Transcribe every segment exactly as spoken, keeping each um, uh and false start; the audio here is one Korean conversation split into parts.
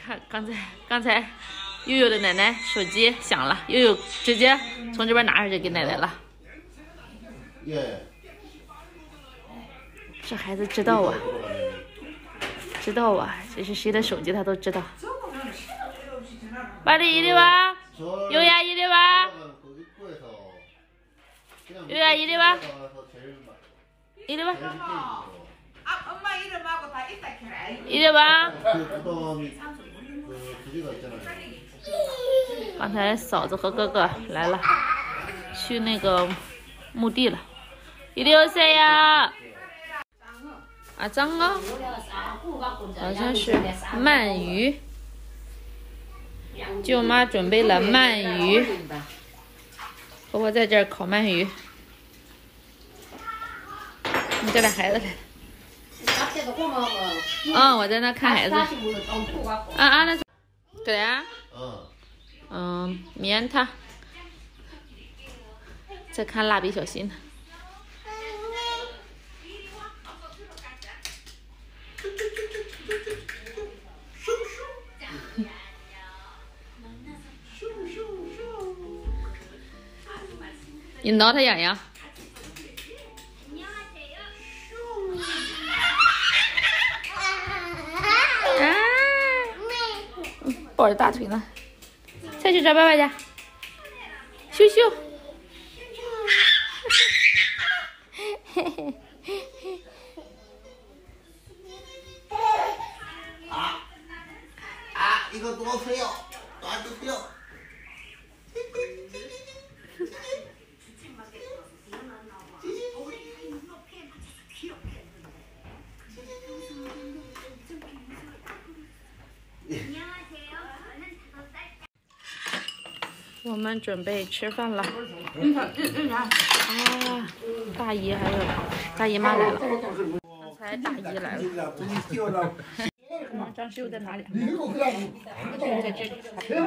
看刚才刚才悠悠的奶奶手机响了，悠悠直接从这边拿出去给奶奶了。 耶， 这孩子知道啊，知道啊，这是谁的手机他都知道。빨리 이리 와， 悠悠이리 와， 悠悠이리 와， 이리 와。 엄마 이름하고 다 있다 캐라. 이리 와。 刚才嫂子和哥哥来了，去那个墓地了。이리 오세요。 啊，脏哦，好像是鳗鱼。舅妈准备了鳗鱼，婆婆在这儿烤鳗鱼。你这俩孩子来了。嗯，我在那看孩子。啊啊，那对呀。嗯，棉它。在看蜡笔小新呢。你挠他痒痒。抱着大腿呢，再去找爸爸去，咻咻，嘿嘿， 啊啊，一个多吃药，多吃药。 我们准备吃饭了。啊，大姨还有大姨妈来了。刚才大姨来了。张师傅在哪里？在这里。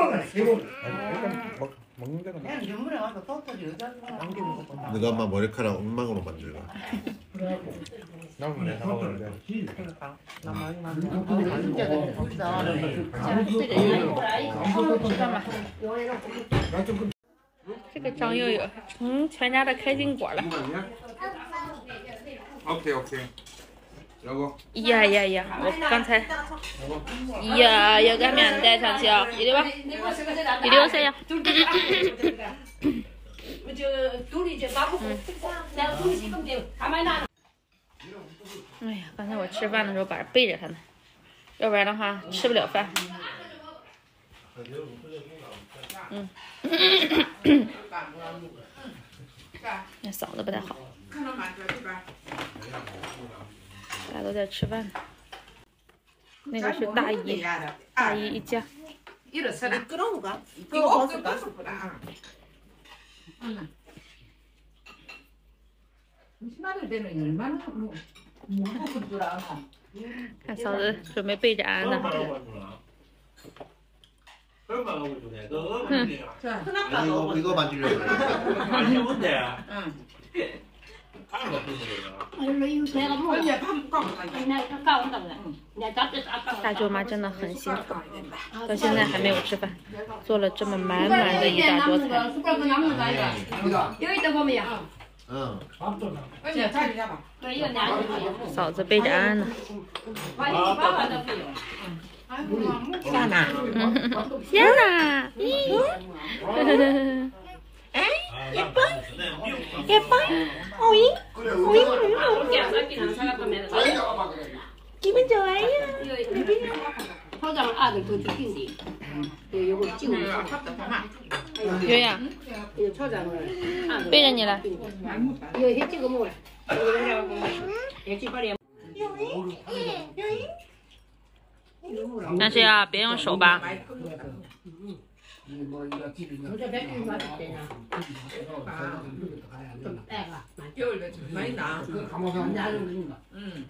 너가 엄마 머리카락 엉망으로 만들어. 나는 내가 먹는데. 这个张悠悠成全家的开心果了。 오케이 오케이. 여보. 呀呀呀！我刚才，呀，要擀面带上去啊！一溜吧，一溜谁呀？哎呀，刚才我吃饭的时候把人背着他呢，要不然的话吃不了饭。嗯，那嗓子不太好。 大家都在吃饭呢。那个是大姨，大姨一家。看嫂子准备备着安呢。嗯。 이거 이거 만들려고 그래. 응. 大舅妈真的很辛苦，到现在还没有吃饭，做了这么满满的一大桌菜。 응. 嫂子背着安呢。 下哪？ 天哪！ 哎，예뻐? 예뻐? 오잉? 오잉? 기분 좋아요? 포장 아들 더 죽인데. 요거 찍어. 悠悠， 이거 초장을 背着你了。 이거 해 찍어 먹어. 이거 내가 역시 빨리. 但是呀，别用手吧。 많이 나. 응.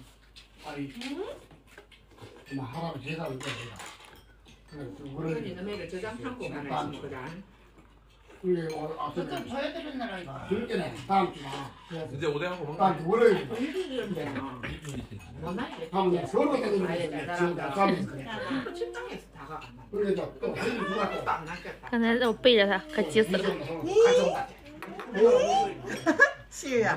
그러니 너네가 저장 창고 하나 있는 거다. 그거 보여드렸나라 이거. 다음 주나. 이제 오뎅하고 먹는 다음 주 월요일. 뭐 다음 주 서로 되는 거. 식당에서 다 刚才我背着他，可急死了。 시우야.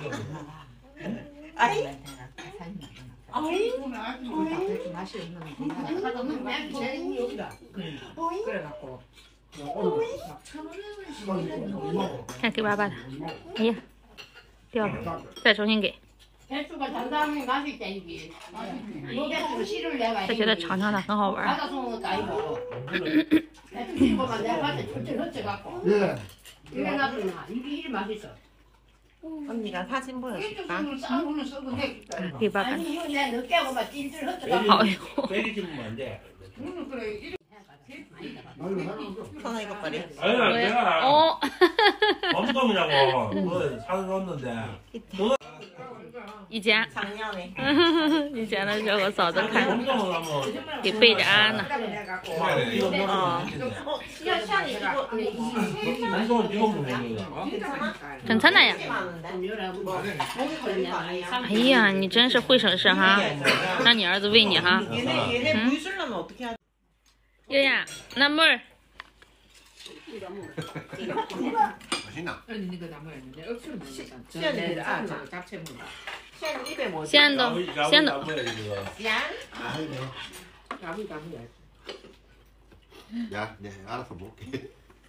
아이. 아이. 그래갖고 看给爸爸的，哎呀，掉了，再重新给。 배추가 단단히 맛있다 이게. 배추 씨를 내가. 他觉得尝尝的很好玩。 받아서 온 것도 아니고. 배추 씨고만 내가 봤을 때 훌쩍 훌쩍 갖고. 예. 이래 놔두면 이게 일 맛있어. 언니가 사진 보여줄까? 일찍 싸우고는 썩은데. 给爸爸。 아니 이거 내가 늦게 하고 막 찔찔 훌쩍 갖고. 好哟。 음, 그래. 이래. 선아 이거 버려. 아니야 왜? 내가 어. 범동이라고 그거 사줬는데 以前， 작년에. 以前的时候我嫂子看， 범동을 하면 给背着安呢。 어. 어, 시야 시안이 이거 범동은 이거 먹는 거야. 괜찮아? 괜찮아요. 많은데. 많은데. 哎呀，你真是会省事哈，让你儿子喂你哈。 얘네 얘네 물 주려면 어떻게 하지? 悠悠，那妹儿， 맛있나? 언니 이거 다 먹었는데 억수로 먹었다. 시안이 저 아, 괜찮아. 저 잡채 먹어. 시안 입에 뭐? 先都，先都， 시안? 가부 가부야. 야, 네, 알아서 먹게.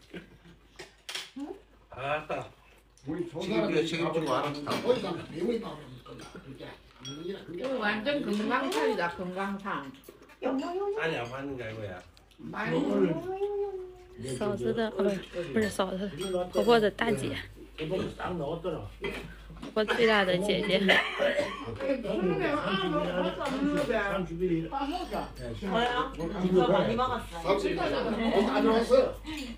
알았다. 우리 책임져, 책임지고 알아서 다 먹어. 거기다 배우이 나오는 거다. 그게 이거 완전 건강탕이다 건강탕. 아니 안 맞는 게 아니고야. 嫂子的，哦不，不是嫂子的，婆婆的大姐，我最大的姐姐。 뭐야? 저 많이 먹었어. 돈다 들어왔어요.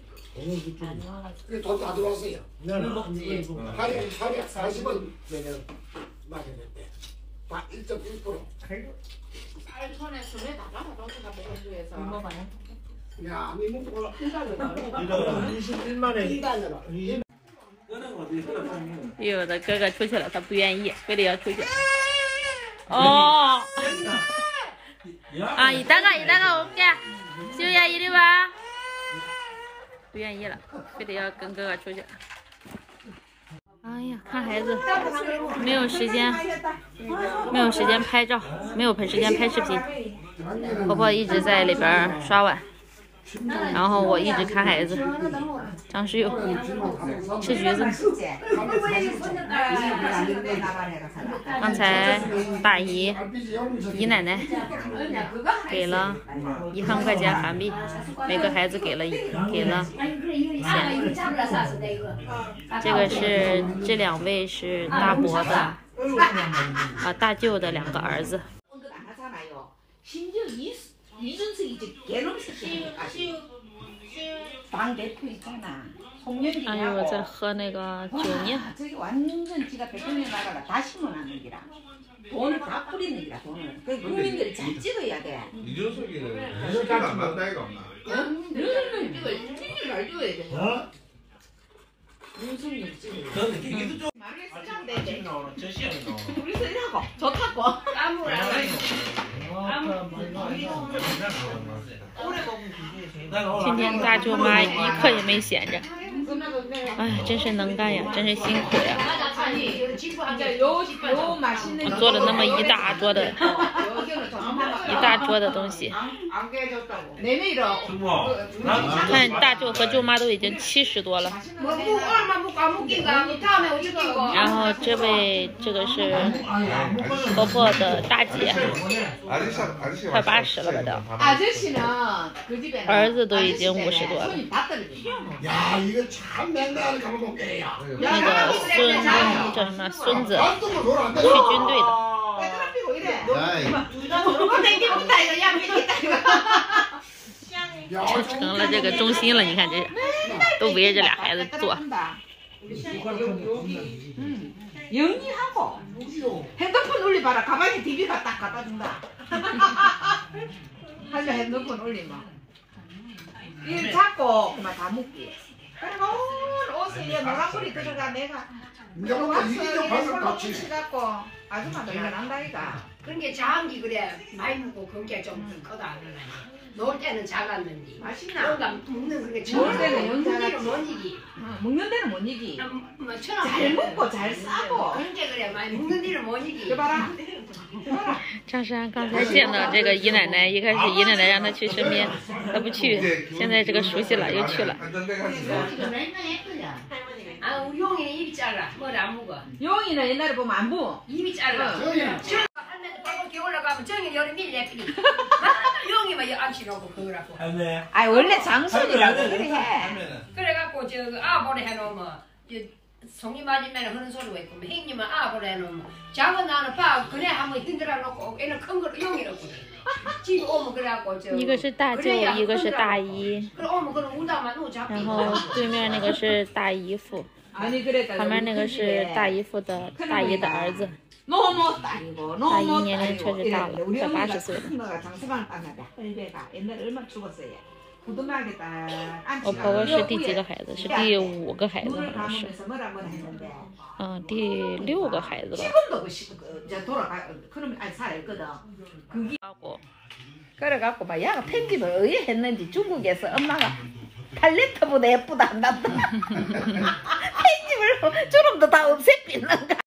돈다 들어왔어요. 하루에 하루에 사십 원 내년 맞았는데 다 일 점 일 퍼센트. 쌀 손에 손에 다 잡아 놓고가 배주에서. 먹어요? 야, 니 먹고 이십일만에 일반으로. 有的哥哥出去了，他不愿意，非得要出去。哦， 啊，이따가이따가올게。시우야 이리 와。不愿意了，非得要跟哥哥出去。哎呀，看孩子，没有时间，没有时间拍照，没有时间拍视频。婆婆一直在里边刷碗。 然后我一直看孩子，张世佑吃橘子。刚才大姨、姨奶奶给了一万块钱韩币，每个孩子给了给了钱。这个是这两位是大伯的啊大舅的两个儿子。 이준석이 이제 개놈 새끼 당 대표 있잖아. 송년기 哎呦，我在喝那个酒酿。 저기 완전 지가 대통령 나가가 다 심어놨는 기라. 돈을 다 뿌리는 기라 돈을. 그 국민들이 잘 찍어야 돼. 이준석이는 시간 안 맞다 이거 없나? 너는 찍어. 찍을 날 찍어야 돼. 윤석열 찍어. 근데 기기도 좀 말에 쓰면 돼. 나오는 저 시간에 나오는. 우리 쓰라고 좋다고. 아무나. 오래 먹으면 기계 今天大舅妈一刻也没闲着，哎，真是能干呀，真是辛苦呀。 요 맛있는 我做了那么一大桌的，一大桌的东西。 안 깨졌다고. 내밀어. 看大舅和舅妈都已经七十多了。 然后这位这个是婆婆的大姐，快八十了吧都。 아저씨는 그 집에 儿子都已经五十多了。 야, 이거 참 맨날 가면 게야. 那个孙叫什么孙子， 안동도 돌아 안 去 돼. 军队的， 야이, 야, 成了这个中心了。你看这是，都围着这俩孩子做。 영리하고 핸드폰 올리봐라. 가방에 디비가 딱 갖다 준다. 하려 핸드폰 올리면. 일 잡고 그만 다 묶기. 그리고 온 옷에 노란불이 들어가 내가 이제 뭐 이기적 방송 같이. 갖고 아줌마들 안 한다니까. 그러니까 장기 그래 많이 먹고 그게 좀 커다 안 그러나. 놀 때는 작았는데. 맛있나? 뭔가 먹는 그게 먹을 때는 먹는 데는 영자같이. 못 이기. 어, 먹는 데는 못 이기. 아, 뭐 처럼 잘 먹고 잘 싸고. 그러니까 그래 많이 먹는 데는 못 이기. 저 봐라. 저 봐라. 张山刚才见到这个姨奶奶，一开始姨奶奶让他去身边，他不去，现在这个熟悉了又去了。 아 우리 용이는 입이 짧아. 뭘 안 먹어. 용이는 옛날에 보면 안 부. 입이 짧아. 어. 할머니 빨갛게 올라가면 정이 열이 밀려끼리. 용이만 암시라고 그러라고. 할매. 아 원래 장손이라고 그래 해. 할매는. 그래갖고 저 아보래 해놓으면 송이 맞으면 하는 소리가 있고 형님은 아보래 해놓으면 작은 나는 봐 그래 한번 흔들어 놓고 얘는 큰 거로 용이라고 그래. 집에 오면 그래갖고 저 一个是大舅，一个是大姨， 그래 오면 그럼 우다만 누 잡고 然后对面那个是大姨夫， 아니 그랬다. 旁边那个是大姨夫的大姨的儿子。 너무 딸이고 너무 아, 이 년은 딸이고 确实大了 이랬는데 우리 快 언니가 八十岁了 큰 거가 장수방 딸나다 할배가 옛날에 얼마나 죽었어요. 부두막에 딱 我婆婆是第几个孩子？是第五个孩子，好 물을 像是， 감으면서 뭐라 뭐라 했는데 嗯，第六个孩子吧。 지금도 그 시, 그, 저 돌아가 그럼 아니 살아있거든. 그게 그래갖고 막 야가 편집을 어디 했는지 중국에서 엄마가 팔레트보다 예쁘다 한다. 편집을 주름도 다 없애삐는가.